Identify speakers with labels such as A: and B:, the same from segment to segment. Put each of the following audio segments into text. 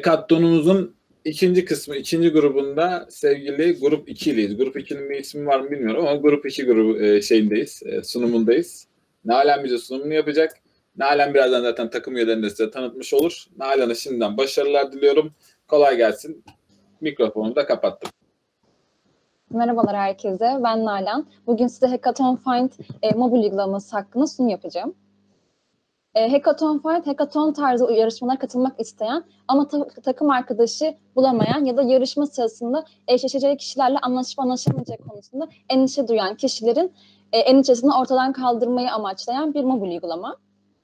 A: Hackathon'umuzun ikinci kısmı, ikinci grubunda sevgili Grup 2'liyiz. Grup 2'nin bir ismi var mı bilmiyorum ama Grup 2 grubu şeyindeyiz, sunumundayız. Nalan bize sunumunu yapacak. Nalan birazdan zaten takım üyelerini de size tanıtmış olur. Nalan'a şimdiden başarılar diliyorum. Kolay gelsin. Mikrofonu da kapattım.
B: Merhabalar herkese, ben Nalan. Bugün size Hackathon Find mobil uygulaması hakkında sunum yapacağım. Hackathon Find, hackathon tarzı yarışmalara katılmak isteyen ama takım arkadaşı bulamayan ya da yarışma sırasında eşleşeceği kişilerle anlaşıp anlaşamayacağı konusunda endişe duyan kişilerin endişesini ortadan kaldırmayı amaçlayan bir mobil uygulama.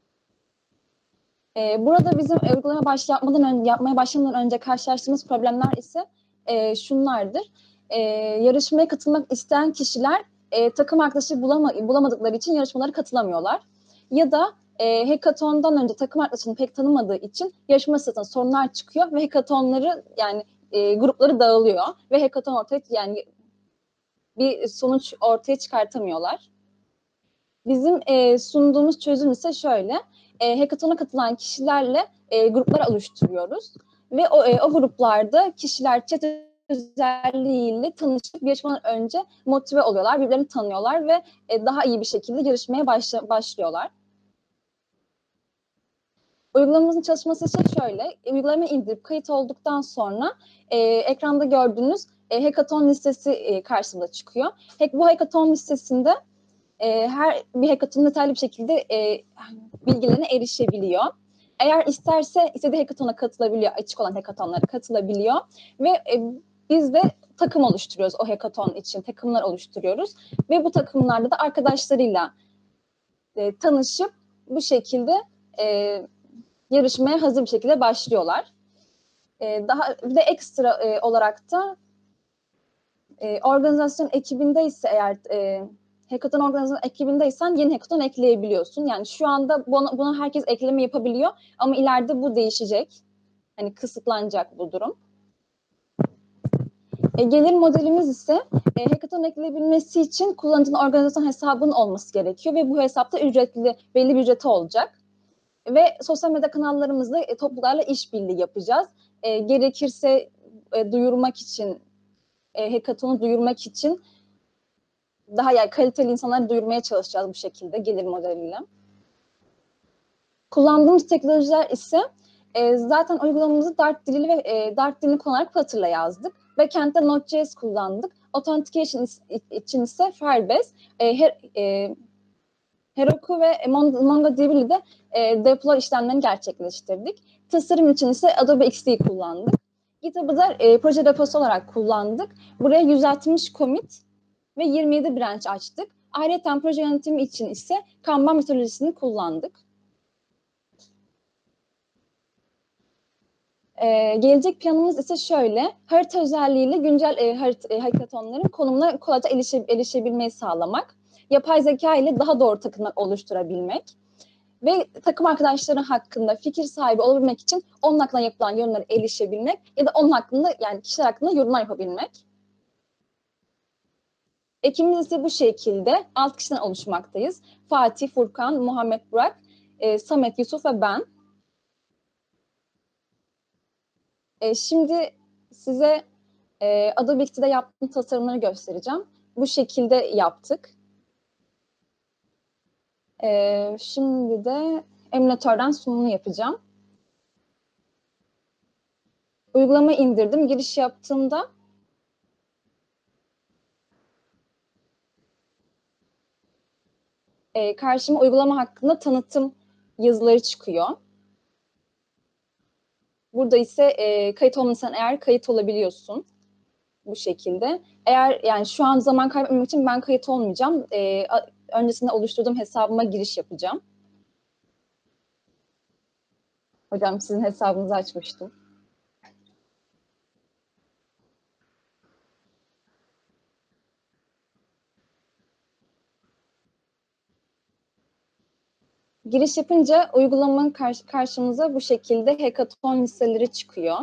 B: Burada bizim uygulama yapmaya başlamadan önce karşılaştığımız problemler ise şunlardır. Yarışmaya katılmak isteyen kişiler takım arkadaşı bulamadıkları için yarışmalara katılamıyorlar. Ya da hackathon'dan önce takım arkadaşını pek tanımadığı için yarışma sırasında sorunlar çıkıyor ve hackathonları yani grupları dağılıyor ve hackathon ortaya yani bir sonuç ortaya çıkartamıyorlar. Bizim sunduğumuz çözüm ise şöyle. Hackathon'a katılan kişilerle gruplar oluşturuyoruz ve o gruplarda kişiler chat özelliğiyle tanışıp yarışmadan önce motive oluyorlar, birbirlerini tanıyorlar ve daha iyi bir şekilde yarışmaya başlıyorlar. Uygulamamızın çalışması ise şöyle, uygulamayı indirip kayıt olduktan sonra ekranda gördüğünüz hackathon listesi karşımıza çıkıyor. Bu hackathon listesinde her bir hackathon detaylı bir şekilde bilgilerine erişebiliyor. Eğer isterse istediği hackathon'a katılabiliyor, açık olan hackathonlara katılabiliyor ve biz de takım oluşturuyoruz o hackathon için, takımlar oluşturuyoruz ve bu takımlarda da arkadaşlarıyla tanışıp bu şekilde yarışmaya hazır bir şekilde başlıyorlar. Daha bir de ekstra olarak da organizasyon ekibindeyse eğer hackathon organizasyon ekibindeysen yeni hackathon ekleyebiliyorsun. Yani şu anda buna herkes ekleme yapabiliyor ama ileride bu değişecek. Hani kısıtlanacak bu durum. Gelir modelimiz ise hackathon ekleyebilmesi için kullanıcının organizasyon hesabının olması gerekiyor ve bu hesapta ücretli, belli bir ücreti olacak. Ve sosyal medya kanallarımızda topluluklarla işbirliği yapacağız. Gerekirse duyurmak için, hackathon'u duyurmak için daha yani kaliteli insanları duyurmaya çalışacağız bu şekilde gelir modeliyle. Kullandığımız teknolojiler ise zaten uygulamamızı Dart dili ve Dart dilini kullanarak Flutter'la yazdık. Backend'de Node.js kullandık. Authentication için ise Firebase, Heroku ve MongoDB ile de deploy işlemlerini gerçekleştirdik. Tasarım için ise Adobe XD kullandık. GitHub'ı da proje deposu olarak kullandık. Buraya 160 commit ve 27 branch açtık. Ayrıca proje yönetimi için ise Kanban metodolojisini kullandık. Gelecek planımız ise şöyle, harita özelliğiyle güncel hackathonların konumuna kolayca erişebilmeyi sağlamak, yapay zeka ile daha doğru takımlar oluşturabilmek ve takım arkadaşları hakkında fikir sahibi olabilmek için onun hakkında yapılan yorumlara erişebilmek ya da onun hakkında yani kişiler hakkında yorumlar yapabilmek. Ekibimiz ise bu şekilde 6 kişiden oluşmaktayız. Fatih, Furkan, Muhammed Burak, Samet, Yusuf ve ben. Şimdi size Adobe XD'de yaptığım tasarımları göstereceğim. Bu şekilde yaptık. Şimdi de emülatörden sunumunu yapacağım. Uygulamayı indirdim. Giriş yaptığımda karşıma uygulama hakkında tanıtım yazıları çıkıyor. Burada ise kayıt olmasan eğer kayıt olabiliyorsun. Bu şekilde. Eğer yani şu an zaman kaybetmemek için ben kayıt olmayacağım. Öncesinde oluşturduğum hesabıma giriş yapacağım. Hocam sizin hesabınızı açmıştım. Giriş yapınca uygulamanın karşımıza bu şekilde hackathon listeleri çıkıyor.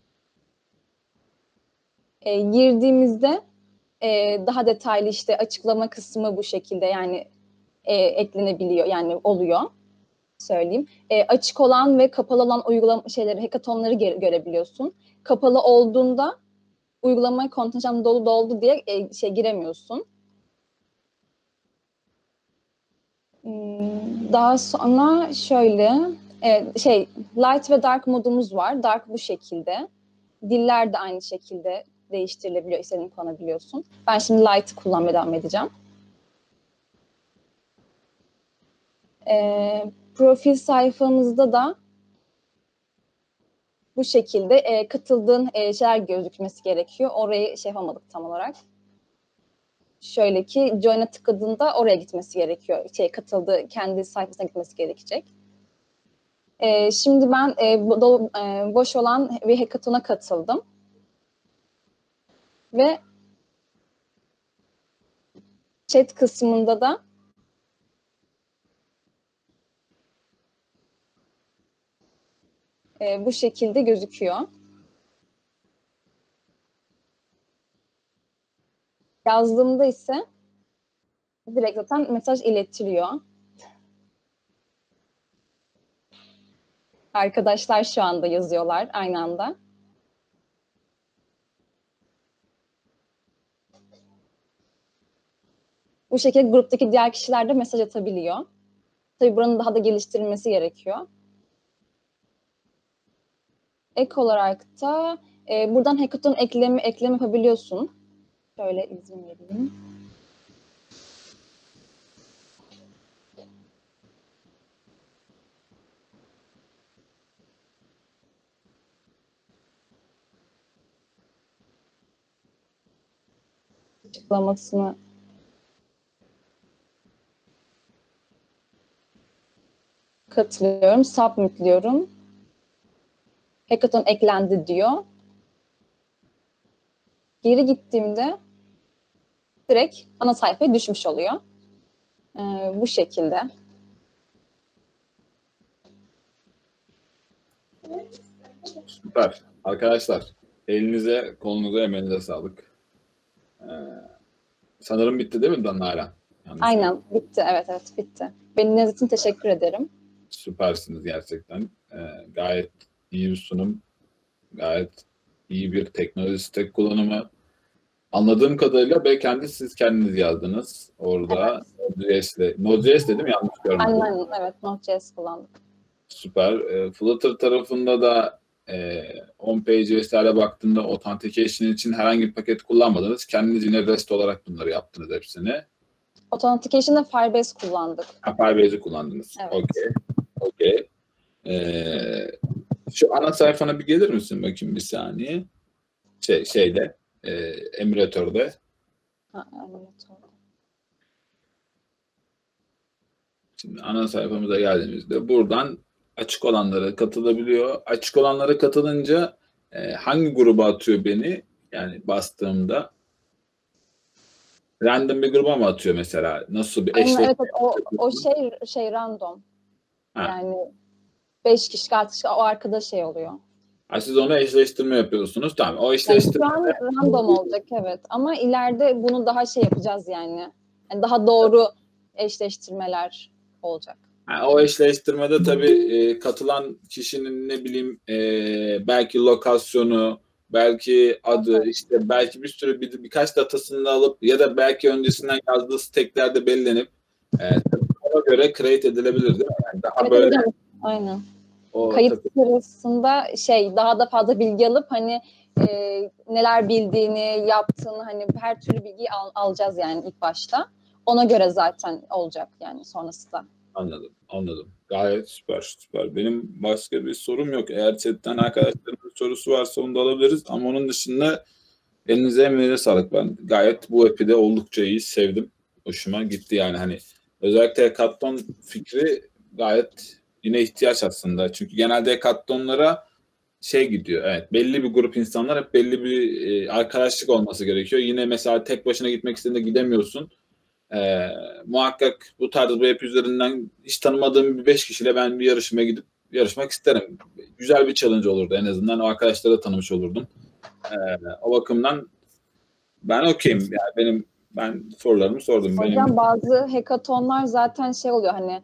B: Girdiğimizde daha detaylı işte açıklama kısmı bu şekilde yani eklenebiliyor yani oluyor. söyleyeyim. Açık olan ve kapalı olan uygulama şeyleri, hackathonları görebiliyorsun. Kapalı olduğunda uygulamaya kontenjan doldu diye giremiyorsun. Daha sonra şöyle light ve dark modumuz var. Dark bu şekilde. Diller de aynı şekilde değiştirilebiliyor. İstediğini kullanabiliyorsun. Ben şimdi light kullanmaya devam edeceğim. Profil sayfamızda da bu şekilde katıldığın şeyler gözükmesi gerekiyor. Orayı yapamadık tam olarak. Şöyle ki join'a tıkladığında oraya gitmesi gerekiyor. Katıldığı kendi sayfasına gitmesi gerekecek. Şimdi ben boş olan bir hackathon'a katıldım. Ve chat kısmında da bu şekilde gözüküyor. Yazdığımda ise direkt zaten mesaj iletiliyor. Arkadaşlar şu anda yazıyorlar aynı anda. Bu şekilde gruptaki diğer kişiler de mesaj atabiliyor. Tabii buranın daha da geliştirilmesi gerekiyor. Ek olarak da buradan hackathon ekleme yapabiliyorsun. Şöyle izin vereyim. Açıklamasını katılıyorum. Submit diyorum. Hackathon eklendi diyor. Geri gittiğimde direkt ana sayfaya düşmüş oluyor. Bu şekilde.
A: Süper. Arkadaşlar elinize, kolunuza, emeğinize sağlık. Sanırım bitti değil mi Nalan?
B: Aynen bitti. Evet bitti. Benim için teşekkür ederim.
A: Süpersiniz gerçekten. Gayet iyi bir sunum. Gayet iyi bir teknoloji stack kullanımı. Anladığım kadarıyla backend'i siz kendiniz yazdınız. Orada
B: evet.
A: Node.js'le değil mi? Yanlış görmedim.
B: Aynen evet. Node.js kullandık.
A: Süper. Flutter tarafında da OnPageJS'lere baktığımda authentication için herhangi bir paket kullanmadınız. Kendiniz yine REST olarak bunları yaptınız hepsini.
B: Authentication'da Firebase kullandık.
A: Firebase'i kullandınız.
B: Evet.
A: Okey. Şu ana sayfana bir gelir misin bakayım bir saniye? Emülatörde.
B: Emülatörde.
A: Şimdi ana sayfamıza geldiğimizde buradan açık olanlara katılabiliyor. Açık olanlara katılınca hangi gruba atıyor beni? Yani bastığımda random bir gruba mı atıyor mesela? Nasıl bir eşleşme?
B: Evet, o random. Yani 5 kişi artık o arkada oluyor.
A: Siz onu eşleştirme yapıyorsunuz. Tamam. O eşleştirme
B: yani şu an random olacak evet. Ama ileride bunu daha yapacağız yani. Daha doğru eşleştirmeler olacak.
A: O eşleştirmede tabii katılan kişinin ne bileyim belki lokasyonu, belki adı, işte belki bir sürü birkaç datasını da alıp ya da belki öncesinden yazdığı stacklerde belirlenip ona göre create edilebilir değil mi? Yani daha evet, böyle.
B: Aynen. Kayıt sırasında daha da fazla bilgi alıp neler bildiğini, yaptığını her türlü bilgiyi alacağız yani ilk başta. Ona göre zaten olacak yani sonrasında.
A: Anladım. Gayet süper. Benim başka bir sorum yok. Eğer chatten arkadaşlarımın sorusu varsa onu da alabiliriz. Ama onun dışında elinize emeğinize sağlık. Ben gayet bu app'i de oldukça iyi sevdim. Hoşuma gitti yani özellikle hackathon fikri gayet yine ihtiyaç aslında. Çünkü genelde hackathonlara gidiyor. Evet, belli bir grup insanlar hep belli bir arkadaşlık olması gerekiyor. Yine mesela tek başına gitmek istediğinde gidemiyorsun. Muhakkak bu tarz bir app üzerinden hiç tanımadığım bir 5 kişiyle ben bir yarışmaya gidip yarışmak isterim. Güzel bir challenge olurdu en azından. O arkadaşları tanımış olurdum. O bakımdan ben okeyim. Yani ben sorularımı sordum.
B: Hocam bazı hackathonlar zaten oluyor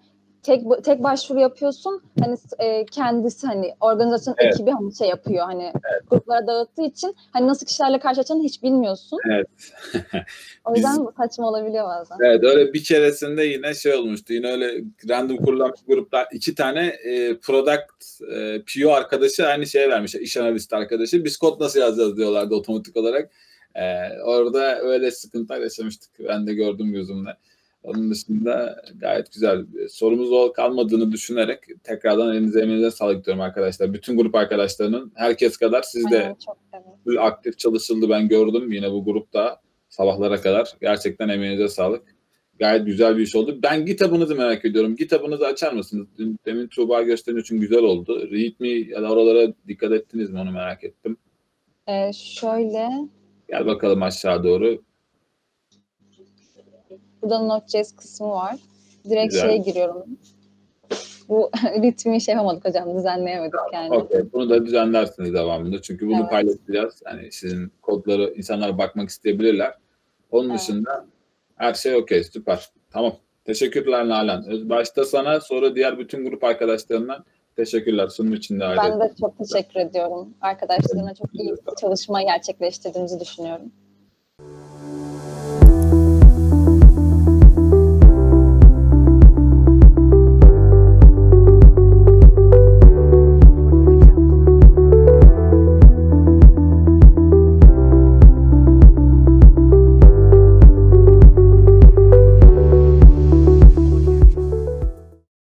B: tek başvuru yapıyorsun. Hani kendisi hani organizasyon
A: Evet.
B: ekibi hani şey yapıyor hani gruplara dağıttığı için hani nasıl kişilerle karşılaşacağını hiç bilmiyorsun.
A: Evet.
B: O yüzden saçma olabiliyor bazen.
A: Evet, öyle bir keresinde yine şey olmuştu. Yine öyle random kurulan gruplar 2 tane product PO arkadaşı aynı şeye vermiş. İş analisti arkadaşı. Biz kod nasıl yazacağız diyorlardı otomatik olarak. Orada öyle sıkıntılar yaşamıştık. Ben de gördüm gözümle. Onun dışında gayet güzel. Sorumuz kalmadığını düşünerek tekrardan elinize emeğinize sağlık diyorum arkadaşlar. Bütün grup arkadaşlarının herkes kadar siz de
B: Aynen, çok evet.
A: aktif çalışıldı, ben gördüm yine bu grupta sabahlara kadar. Gerçekten emeğinize sağlık. Gayet güzel bir iş oldu. Ben GitHub'ınızı merak ediyorum. GitHub'ınızı açar mısınız? Demin Tuğba gösterdiği için güzel oldu. README ya da oralara dikkat ettiniz mi, onu merak ettim.
B: Şöyle.
A: Gel bakalım aşağı doğru.
B: Burada Node.js kısmı var. Direkt
A: Güzel.
B: şeye giriyorum. Bu ritmi şey yapamadık hocam, düzenleyemedik yani.
A: Okay. Bunu da düzenlersiniz devamında. Çünkü bunu
B: evet.
A: paylaşacağız. Yani sizin kodları insanlar bakmak isteyebilirler. Onun dışında her şey okey. Süper. Tamam. Teşekkürler Nalan. Başta sana, sonra diğer bütün grup arkadaşlarından teşekkürler. Sunum için de ayrı.
B: Ben de çok teşekkür ediyorum. Arkadaşlarına çok iyi bir çalışma gerçekleştirdiğinizi düşünüyorum.